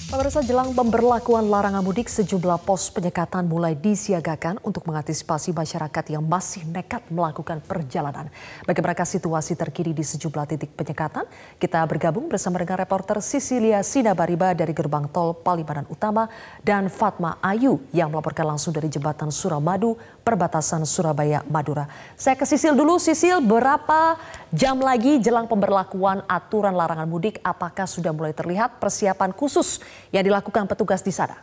Pemirsa, jelang pemberlakuan larangan mudik, sejumlah pos penyekatan mulai disiagakan untuk mengantisipasi masyarakat yang masih nekat melakukan perjalanan. Bagaimana situasi terkini di sejumlah titik penyekatan? Kita bergabung bersama dengan reporter Sisilia Sinabariba dari Gerbang Tol Palimanan Utama dan Fatma Ayu yang melaporkan langsung dari Jembatan Suramadu, perbatasan Surabaya, Madura. Saya ke Sisil dulu. Sisil, berapa jam lagi jelang pemberlakuan aturan larangan mudik? Apakah sudah mulai terlihat persiapan khusus yang dilakukan petugas di sana?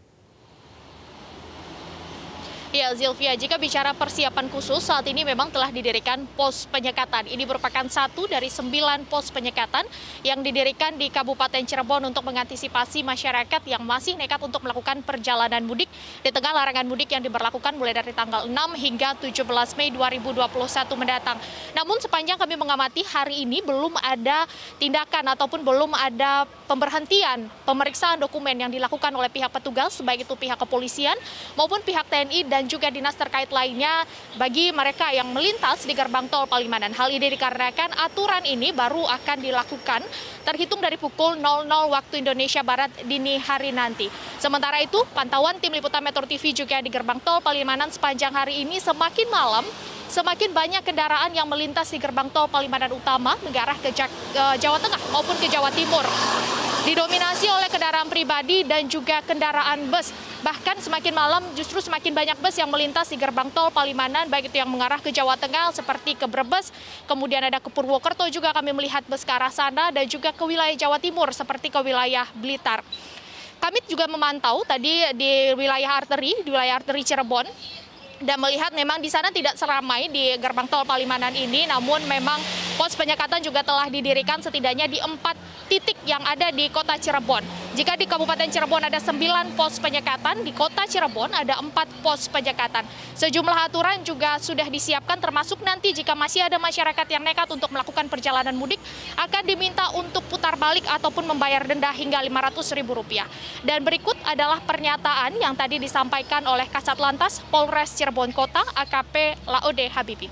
Ya, Zilvia, jika bicara persiapan khusus, saat ini memang telah didirikan pos penyekatan. Ini merupakan satu dari 9 pos penyekatan yang didirikan di Kabupaten Cirebon untuk mengantisipasi masyarakat yang masih nekat untuk melakukan perjalanan mudik di tengah larangan mudik yang diberlakukan mulai dari tanggal 6 hingga 17 Mei 2021 mendatang. Namun sepanjang kami mengamati hari ini belum ada tindakan ataupun belum ada pemberhentian pemeriksaan dokumen yang dilakukan oleh pihak petugas, baik itu pihak kepolisian maupun pihak TNI dan juga dinas terkait lainnya bagi mereka yang melintas di gerbang tol Palimanan. Hal ini dikarenakan aturan ini baru akan dilakukan terhitung dari pukul 00 waktu Indonesia Barat dini hari nanti. Sementara itu, pantauan tim liputan Metro TV juga di gerbang tol Palimanan sepanjang hari ini semakin malam, semakin banyak kendaraan yang melintas di gerbang tol Palimanan Utama mengarah ke Jawa Tengah maupun ke Jawa Timur. Didominasi oleh kendaraan pribadi dan juga kendaraan bus. Bahkan semakin malam justru semakin banyak bus yang melintas di gerbang tol Palimanan, baik itu yang mengarah ke Jawa Tengah seperti ke Brebes, kemudian ada ke Purwokerto juga kami melihat bus ke arah sana, dan juga ke wilayah Jawa Timur seperti ke wilayah Blitar. Kami juga memantau tadi di wilayah arteri Cirebon, dan melihat memang di sana tidak seramai di gerbang tol Palimanan ini, namun memang pos penyekatan juga telah didirikan setidaknya di 4 titik yang ada di kota Cirebon. Jika di Kabupaten Cirebon ada 9 pos penyekatan, di kota Cirebon ada 4 pos penyekatan. Sejumlah aturan juga sudah disiapkan, termasuk nanti jika masih ada masyarakat yang nekat untuk melakukan perjalanan mudik, akan diminta untuk putar balik ataupun membayar denda hingga Rp500.000. Dan berikut adalah pernyataan yang tadi disampaikan oleh Kasat Lantas Polres Cirebon Kota, AKP Laode Habibi.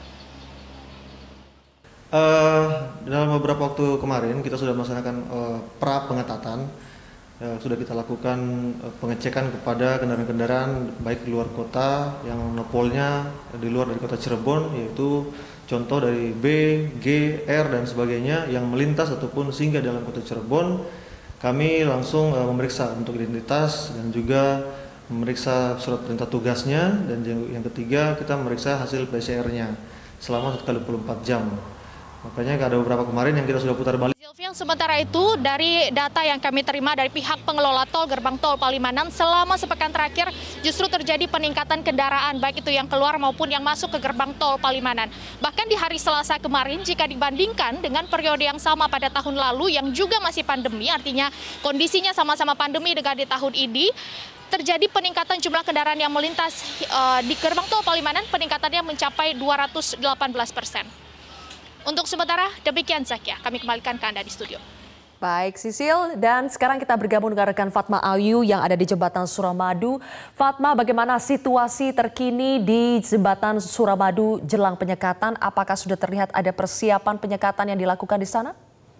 Dalam beberapa waktu kemarin kita sudah melaksanakan pra pengetatan, sudah kita lakukan pengecekan kepada kendaraan-kendaraan baik di luar kota yang monopolnya di luar dari kota Cirebon, yaitu contoh dari B, G, R dan sebagainya yang melintas ataupun singgah dalam kota Cirebon. Kami langsung memeriksa untuk identitas dan juga memeriksa surat perintah tugasnya, dan yang ketiga kita memeriksa hasil PCR-nya selama 1x24 jam. Makanya ada beberapa kemarin yang kita sudah putar balik. Silvian, sementara itu dari data yang kami terima dari pihak pengelola tol gerbang tol Palimanan, selama sepekan terakhir justru terjadi peningkatan kendaraan baik itu yang keluar maupun yang masuk ke gerbang tol Palimanan. Bahkan di hari Selasa kemarin, jika dibandingkan dengan periode yang sama pada tahun lalu yang juga masih pandemi, artinya kondisinya sama-sama pandemi dengan di tahun ini, terjadi peningkatan jumlah kendaraan yang melintas di gerbang tol Palimanan, peningkatannya mencapai 218%. Untuk sementara demikian saja, kami kembalikan ke Anda di studio. Baik Sisil, dan sekarang kita bergabung dengan rekan Fatma Ayu yang ada di Jembatan Suramadu. Fatma, bagaimana situasi terkini di Jembatan Suramadu jelang penyekatan? Apakah sudah terlihat ada persiapan penyekatan yang dilakukan di sana?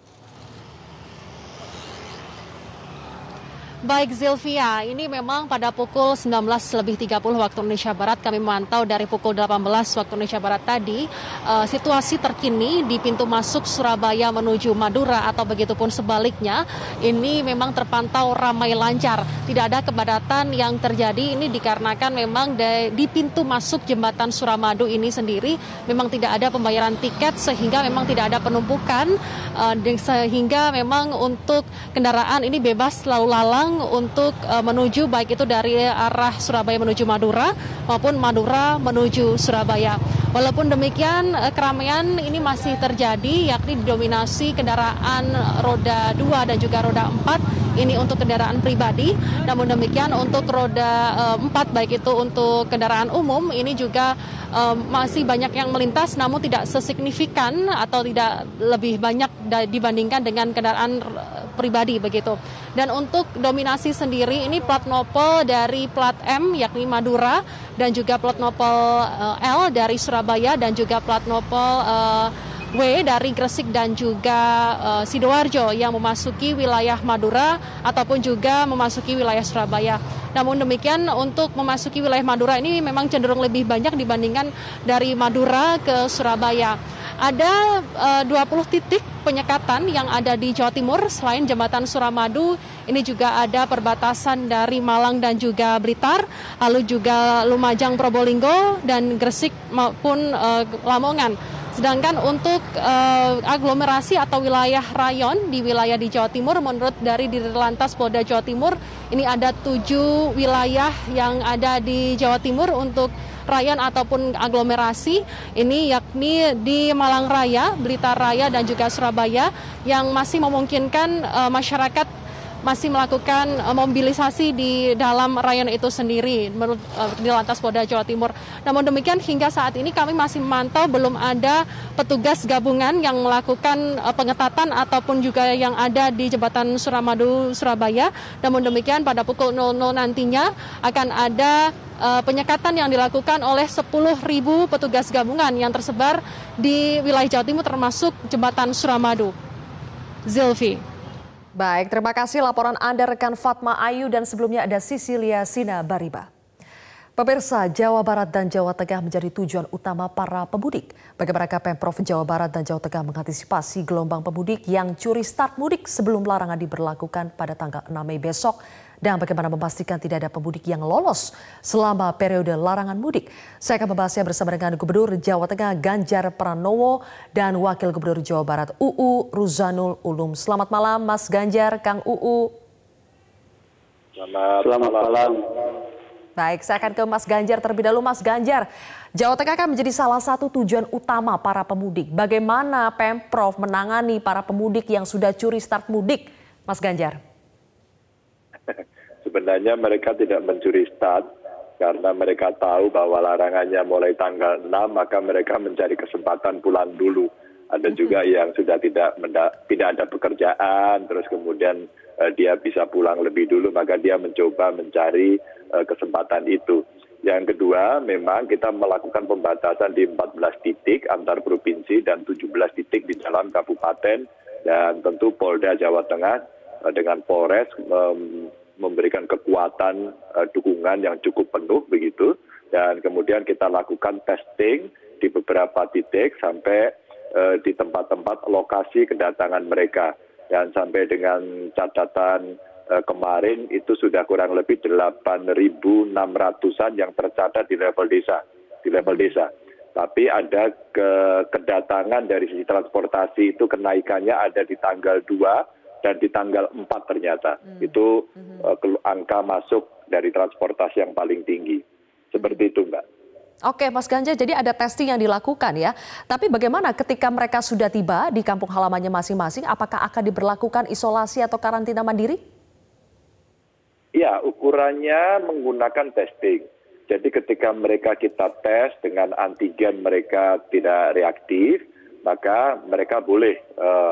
Baik Zilvia, ini memang pada pukul 19.30 waktu Indonesia Barat kami memantau dari pukul 18 waktu Indonesia Barat tadi, situasi terkini di pintu masuk Surabaya menuju Madura atau begitupun sebaliknya, ini memang terpantau ramai lancar. Tidak ada kepadatan yang terjadi, ini dikarenakan memang di pintu masuk jembatan Suramadu ini sendiri memang tidak ada pembayaran tiket, sehingga memang tidak ada penumpukan, sehingga memang untuk kendaraan ini bebas lalu lalang untuk menuju baik itu dari arah Surabaya menuju Madura maupun Madura menuju Surabaya. Walaupun demikian, keramaian ini masih terjadi, yakni didominasi kendaraan roda 2 dan juga roda 4, ini untuk kendaraan pribadi. Namun demikian untuk roda 4 baik itu untuk kendaraan umum ini juga masih banyak yang melintas, namun tidak sesignifikan atau tidak lebih banyak dibandingkan dengan kendaraan pribadi begitu. Dan untuk dominasi sendiri ini plat nopol dari plat M yakni Madura dan juga plat nopol L dari Surabaya dan juga plat nopol W dari Gresik dan juga Sidoarjo yang memasuki wilayah Madura ataupun juga memasuki wilayah Surabaya. Namun demikian untuk memasuki wilayah Madura ini memang cenderung lebih banyak dibandingkan dari Madura ke Surabaya. Ada 20 titik penyekatan yang ada di Jawa Timur selain jembatan Suramadu. Ini juga ada perbatasan dari Malang dan juga Blitar, lalu juga Lumajang, Probolinggo, dan Gresik maupun Lamongan. Sedangkan untuk aglomerasi atau wilayah rayon di wilayah di Jawa Timur, menurut dari Dirlantas Polda Jawa Timur, ini ada 7 wilayah yang ada di Jawa Timur untuk rayon ataupun aglomerasi, ini yakni di Malang Raya, Blitar Raya, dan juga Surabaya, yang masih memungkinkan masyarakat masih melakukan mobilisasi di dalam rayon itu sendiri menurut Dirlantas Polda Jawa Timur. Namun demikian hingga saat ini kami masih memantau belum ada petugas gabungan yang melakukan pengetatan ataupun juga yang ada di jembatan Suramadu Surabaya. Namun demikian pada pukul 00 nantinya akan ada penyekatan yang dilakukan oleh 10.000 petugas gabungan yang tersebar di wilayah Jawa Timur termasuk jembatan Suramadu. Zilvi. Baik, terima kasih laporan Anda rekan Fatma Ayu dan sebelumnya ada Sisilia Sina Bariba. Pemirsa, Jawa Barat dan Jawa Tengah menjadi tujuan utama para pemudik. Bagaimana Pemprov Jawa Barat dan Jawa Tengah mengantisipasi gelombang pemudik yang curi start mudik sebelum larangan diberlakukan pada tanggal 6 Mei besok? Dan bagaimana memastikan tidak ada pemudik yang lolos selama periode larangan mudik? Saya akan membahasnya bersama dengan Gubernur Jawa Tengah Ganjar Pranowo dan Wakil Gubernur Jawa Barat UU Ruzanul Ulum. Selamat malam Mas Ganjar, Kang UU. Selamat malam. Baik, saya akan ke Mas Ganjar terlebih dahulu. Mas Ganjar, Jawa Tengah kan menjadi salah satu tujuan utama para pemudik. Bagaimana Pemprov menangani para pemudik yang sudah curi start mudik, Mas Ganjar? Sebenarnya mereka tidak mencuri start karena mereka tahu bahwa larangannya mulai tanggal 6, maka mereka mencari kesempatan pulang dulu. Ada juga yang sudah tidak ada pekerjaan, terus kemudian dia bisa pulang lebih dulu, maka dia mencoba mencari kesempatan itu. Yang kedua, memang kita melakukan pembatasan di 14 titik antar provinsi dan 17 titik di dalam kabupaten, dan tentu Polda Jawa Tengah dengan Polres memberikan kekuatan dukungan yang cukup penuh begitu, dan kemudian kita lakukan testing di beberapa titik sampai di tempat-tempat lokasi kedatangan mereka, dan sampai dengan catatan kemarin itu sudah kurang lebih 8.600-an yang tercatat di level desa. Tapi ada kedatangan dari sisi transportasi itu kenaikannya ada di tanggal 2 dan di tanggal 4 ternyata. Itu angka masuk dari transportasi yang paling tinggi. Seperti itu, Mbak. Oke, Mas Ganjar, jadi ada testing yang dilakukan ya. Tapi bagaimana ketika mereka sudah tiba di kampung halamannya masing-masing, apakah akan diberlakukan isolasi atau karantina mandiri? Ya, ukurannya menggunakan testing. Jadi ketika mereka kita tes dengan antigen mereka tidak reaktif, maka mereka boleh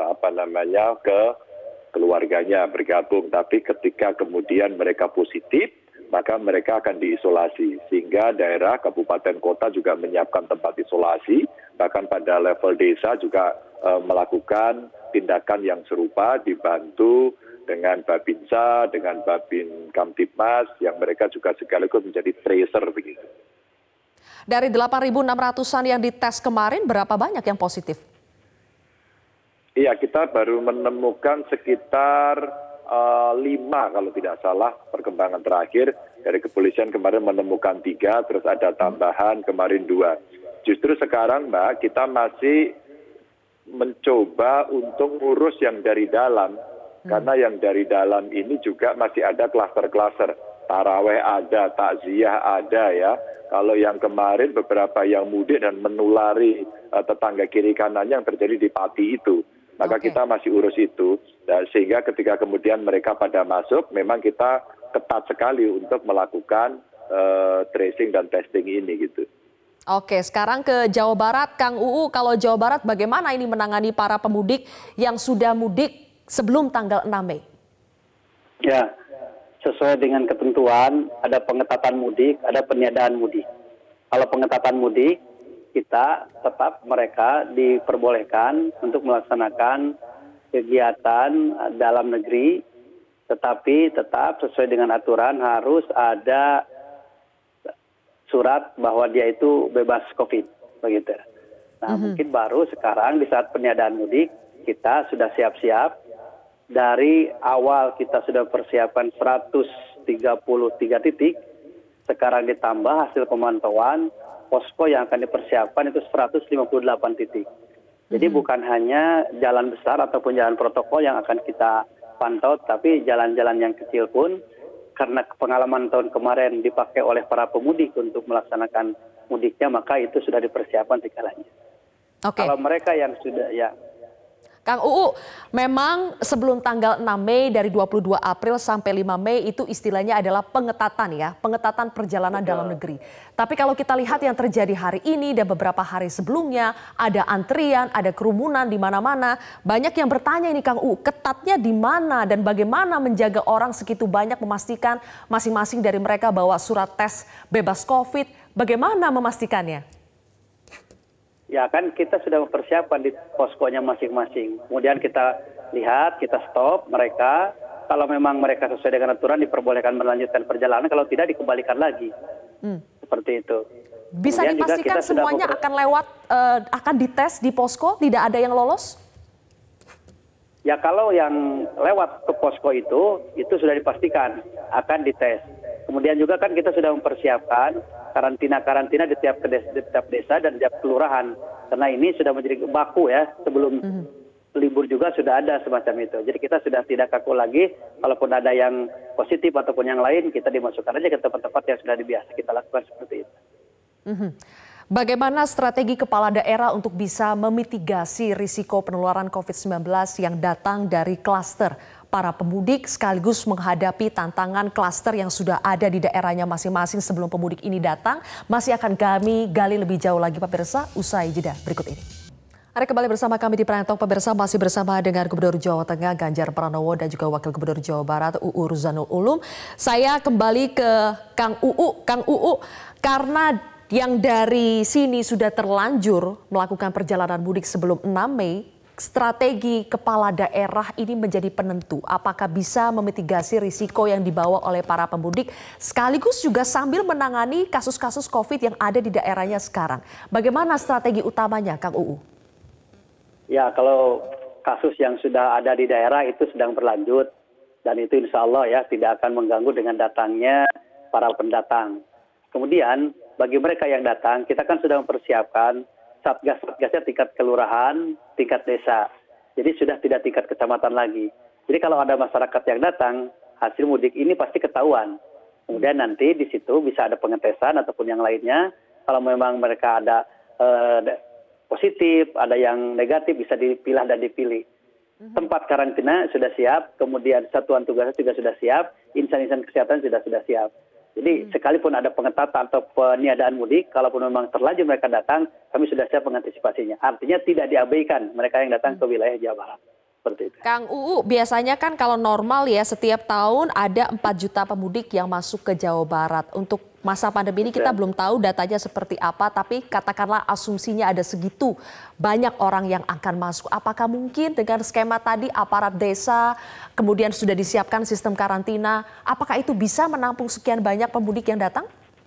ke keluarganya bergabung. Tapi ketika kemudian mereka positif, maka mereka akan diisolasi. Sehingga daerah, kabupaten, kota juga menyiapkan tempat isolasi. Bahkan pada level desa juga melakukan tindakan yang serupa, dibantu dengan Babinsa, dengan Babin Kamtibmas, yang mereka juga sekaligus menjadi tracer begitu. Dari 8.600-an yang dites kemarin, berapa banyak yang positif? Iya, kita baru menemukan sekitar 5 kalau tidak salah perkembangan terakhir. Dari kepolisian kemarin menemukan 3, terus ada tambahan kemarin 2. Justru sekarang Mbak, kita masih mencoba untuk ngurus yang dari dalam. Karena yang dari dalam ini juga masih ada klaster-klaster. Taraweh ada, takziah ada ya. Kalau yang kemarin beberapa yang mudik dan menulari tetangga kiri kanannya yang terjadi di Pati itu. Maka kita masih urus itu, sehingga ketika kemudian mereka pada masuk, memang kita ketat sekali untuk melakukan tracing dan testing ini gitu. Oke, sekarang ke Jawa Barat, Kang UU. Kalau Jawa Barat bagaimana ini menangani para pemudik yang sudah mudik sebelum tanggal 6 Mei? Ya, sesuai dengan ketentuan ada pengetatan mudik, ada peniadaan mudik. Kalau pengetatan mudik, kita tetap mereka diperbolehkan untuk melaksanakan kegiatan dalam negeri, tetapi tetap sesuai dengan aturan harus ada surat bahwa dia itu bebas COVID, begitu. Nah, mungkin baru sekarang di saat peniadaan mudik kita sudah siap-siap. Dari awal kita sudah persiapkan 133 titik, sekarang ditambah hasil pemantauan, posko yang akan dipersiapkan itu 158 titik. Jadi bukan hanya jalan besar ataupun jalan protokol yang akan kita pantau, tapi jalan-jalan yang kecil pun, karena pengalaman tahun kemarin dipakai oleh para pemudik untuk melaksanakan mudiknya, maka itu sudah dipersiapkan segalanya. Kalau mereka yang sudah, ya. Kang Uu, memang sebelum tanggal 6 Mei dari 22 April sampai 5 Mei itu istilahnya adalah pengetatan ya, pengetatan perjalanan dalam negeri. Tapi kalau kita lihat yang terjadi hari ini dan beberapa hari sebelumnya, ada antrian, ada kerumunan di mana-mana. Banyak yang bertanya ini Kang Uu, ketatnya di mana dan bagaimana menjaga orang segitu banyak memastikan masing-masing dari mereka bawa surat tes bebas COVID, bagaimana memastikannya? Ya kan kita sudah mempersiapkan di poskonya masing-masing. Kemudian kita lihat, kita stop mereka. Kalau memang mereka sesuai dengan aturan diperbolehkan melanjutkan perjalanan. Kalau tidak dikembalikan lagi. Seperti itu. Bisa Kemudian dipastikan semuanya akan lewat, akan dites di posko, tidak ada yang lolos? Ya kalau yang lewat ke posko itu sudah dipastikan akan dites. Kemudian juga kan kita sudah mempersiapkan karantina di tiap desa dan tiap kelurahan. Karena ini sudah menjadi baku ya, sebelum libur juga sudah ada semacam itu. Jadi kita sudah tidak kaku lagi, kalaupun ada yang positif ataupun yang lain, kita dimasukkan aja ke tempat-tempat yang sudah biasa kita lakukan seperti itu. Bagaimana strategi kepala daerah untuk bisa memitigasi risiko penularan COVID-19 yang datang dari klaster para pemudik sekaligus menghadapi tantangan klaster yang sudah ada di daerahnya masing-masing sebelum pemudik ini datang? Masih akan kami gali lebih jauh lagi pemirsa usai jeda berikut ini. Hari kembali bersama kami di Prime Talk pemirsa, masih bersama dengan Gubernur Jawa Tengah Ganjar Pranowo dan juga Wakil Gubernur Jawa Barat UU Ruzanul Ulum. Saya kembali ke Kang UU, karena yang dari sini sudah terlanjur melakukan perjalanan mudik sebelum 6 Mei, strategi kepala daerah ini menjadi penentu apakah bisa memitigasi risiko yang dibawa oleh para pemudik sekaligus juga sambil menangani kasus-kasus COVID yang ada di daerahnya sekarang. Bagaimana strategi utamanya, Kang UU? Ya, kalau kasus yang sudah ada di daerah itu sedang berlanjut dan itu insya Allah ya tidak akan mengganggu dengan datangnya para pendatang. Kemudian bagi mereka yang datang, kita kan sudah mempersiapkan satgasnya tingkat kelurahan, tingkat desa. Jadi sudah tidak tingkat kecamatan lagi. Jadi kalau ada masyarakat yang datang, hasil mudik ini pasti ketahuan. Kemudian nanti di situ bisa ada pengetesan ataupun yang lainnya. Kalau memang mereka ada positif, ada yang negatif, bisa dipilah dan dipilih. Tempat karantina sudah siap, kemudian satuan tugasnya juga sudah siap, insan-insan kesehatan sudah siap. Jadi sekalipun ada pengetatan atau peniadaan mudik, kalaupun memang terlanjur mereka datang, kami sudah siap mengantisipasinya. Artinya tidak diabaikan mereka yang datang ke wilayah Jawa Barat. Seperti itu. Kang UU, biasanya kan kalau normal ya setiap tahun ada 4 juta pemudik yang masuk ke Jawa Barat. Untuk masa pandemi ini kita belum tahu datanya seperti apa, tapi katakanlah asumsinya ada segitu banyak orang yang akan masuk. Apakah mungkin dengan skema tadi aparat desa, kemudian sudah disiapkan sistem karantina, apakah itu bisa menampung sekian banyak pemudik yang datang?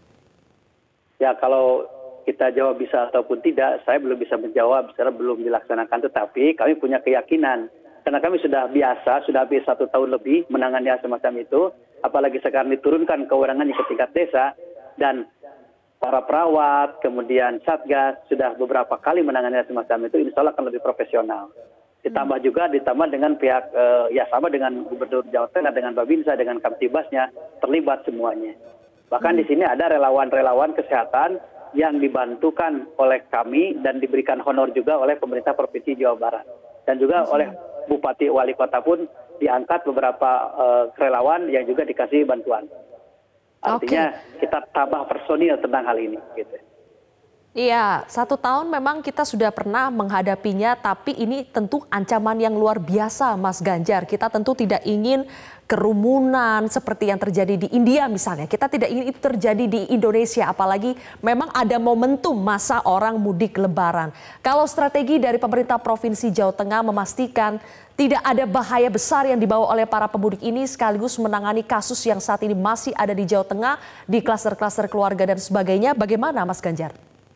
Ya kalau kita jawab bisa ataupun tidak, saya belum bisa menjawab, secara belum dilaksanakan, tetapi kami punya keyakinan. Karena kami sudah biasa, sudah habis 1 tahun lebih menangani hal semacam itu, apalagi sekarang diturunkan kewenangannya ke tingkat desa, dan para perawat, kemudian Satgas, sudah beberapa kali menangani hal semacam itu, insya Allah akan lebih profesional. Ditambah dengan pihak, ya sama dengan Gubernur Jawa Tengah, dengan Babinsa, dengan Kamtibasnya, terlibat semuanya. Bahkan di sini ada relawan-relawan kesehatan yang dibantukan oleh kami dan diberikan honor juga oleh pemerintah Provinsi Jawa Barat. Dan juga oleh Bupati Wali Kota pun diangkat beberapa relawan yang juga dikasih bantuan. Artinya kita tambah personil tentang hal ini. Gitu. Iya, 1 tahun memang kita sudah pernah menghadapinya, tapi ini tentu ancaman yang luar biasa, Mas Ganjar. Kita tentu tidak ingin kerumunan seperti yang terjadi di India misalnya. Kita tidak ingin itu terjadi di Indonesia, apalagi memang ada momentum masa orang mudik lebaran. Kalau strategi dari pemerintah Provinsi Jawa Tengah memastikan tidak ada bahaya besar yang dibawa oleh para pemudik ini sekaligus menangani kasus yang saat ini masih ada di Jawa Tengah, di klaster-klaster keluarga dan sebagainya, bagaimana Mas Ganjar?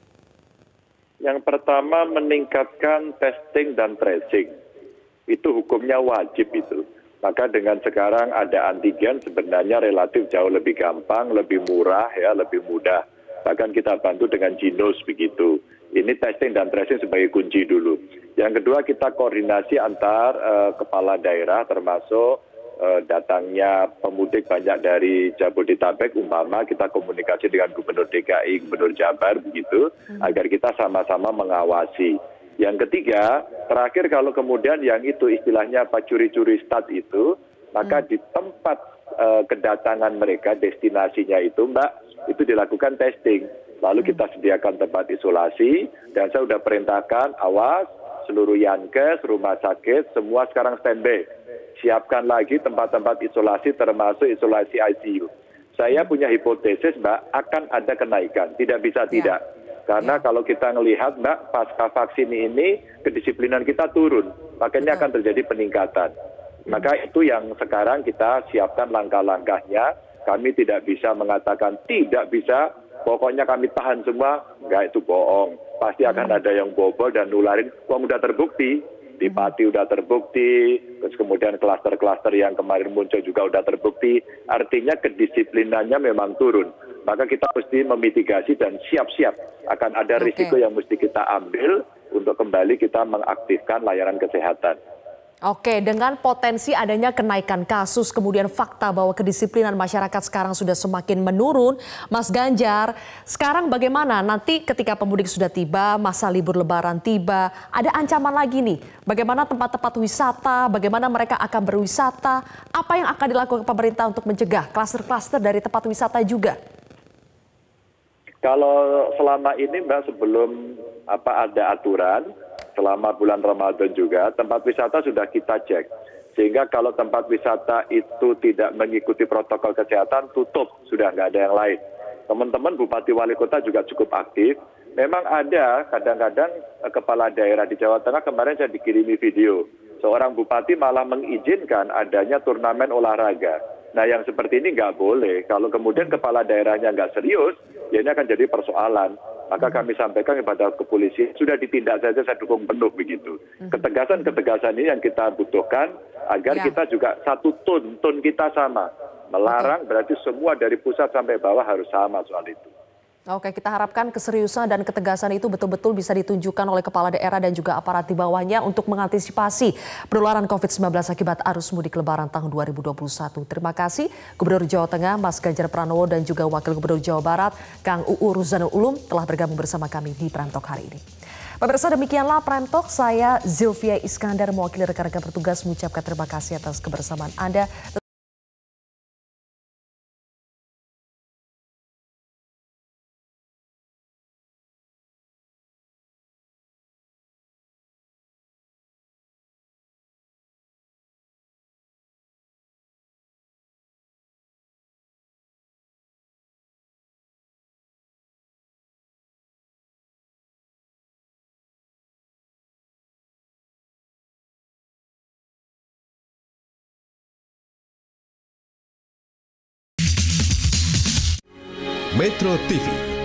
Yang pertama meningkatkan testing dan tracing. Itu hukumnya wajib itu. Maka dengan sekarang ada antigen sebenarnya relatif jauh lebih gampang, lebih murah, ya, lebih mudah. Bahkan kita bantu dengan Ginos begitu. Ini testing dan tracing sebagai kunci dulu. Yang kedua kita koordinasi antar kepala daerah termasuk datangnya pemudik banyak dari Jabodetabek, umpama kita komunikasi dengan Gubernur DKI, Gubernur Jabar begitu, agar kita sama-sama mengawasi. Yang ketiga, terakhir kalau kemudian yang itu istilahnya apa curi-curi start itu, maka di tempat kedatangan mereka, destinasinya itu Mbak, itu dilakukan testing. Lalu kita sediakan tempat isolasi, dan saya sudah perintahkan, awas, seluruh Yankes, rumah sakit, semua sekarang standby. Siapkan lagi tempat-tempat isolasi termasuk isolasi ICU. Saya punya hipotesis Mbak, akan ada kenaikan, tidak bisa tidak. Karena kalau kita melihat Mbak, pasca vaksin ini kedisiplinan kita turun, makanya akan terjadi peningkatan. Maka itu yang sekarang kita siapkan langkah-langkahnya. Kami tidak bisa mengatakan tidak bisa, pokoknya kami tahan semua, enggak, itu bohong. Pasti akan ada yang bobol dan nularin, uang udah terbukti. Di Pati sudah terbukti, terus kemudian klaster-klaster yang kemarin muncul juga sudah terbukti. Artinya kedisiplinannya memang turun. Maka kita mesti memitigasi dan siap-siap akan ada risiko yang mesti kita ambil untuk kembali kita mengaktifkan layanan kesehatan. Oke, dengan potensi adanya kenaikan kasus, kemudian fakta bahwa kedisiplinan masyarakat sekarang sudah semakin menurun, Mas Ganjar, sekarang bagaimana nanti ketika pemudik sudah tiba, masa libur lebaran tiba, ada ancaman lagi nih, bagaimana tempat-tempat wisata, bagaimana mereka akan berwisata, apa yang akan dilakukan pemerintah untuk mencegah klaster-klaster dari tempat wisata juga? Kalau selama ini Mbak, sebelum ada aturan, selama bulan Ramadan juga, tempat wisata sudah kita cek. Sehingga kalau tempat wisata itu tidak mengikuti protokol kesehatan, tutup, sudah nggak ada yang lain. Teman-teman Bupati Wali Kota juga cukup aktif. Memang ada kadang-kadang kepala daerah di Jawa Tengah, kemarin saya dikirimi video. Seorang bupati malah mengizinkan adanya turnamen olahraga. Nah yang seperti ini nggak boleh. Kalau kemudian kepala daerahnya nggak serius, ya ini akan jadi persoalan. Maka kami sampaikan kepada kepolisian, sudah ditindak saja, saya dukung penuh begitu. Ketegasan-ketegasan ini yang kita butuhkan, agar kita juga satu tone kita sama. Melarang berarti semua dari pusat sampai bawah harus sama soal itu. Oke, kita harapkan keseriusan dan ketegasan itu betul-betul bisa ditunjukkan oleh kepala daerah dan juga aparat di bawahnya untuk mengantisipasi penularan COVID-19 akibat arus mudik lebaran tahun 2021. Terima kasih Gubernur Jawa Tengah Mas Ganjar Pranowo dan juga Wakil Gubernur Jawa Barat Kang UU Ruzanul Ulum telah bergabung bersama kami di Prime Talk hari ini. Pemirsa, demikianlah Prime Talk. Saya Zilvia Iskandar mewakili rekan-rekan bertugas mengucapkan terima kasih atas kebersamaan Anda. Metro TV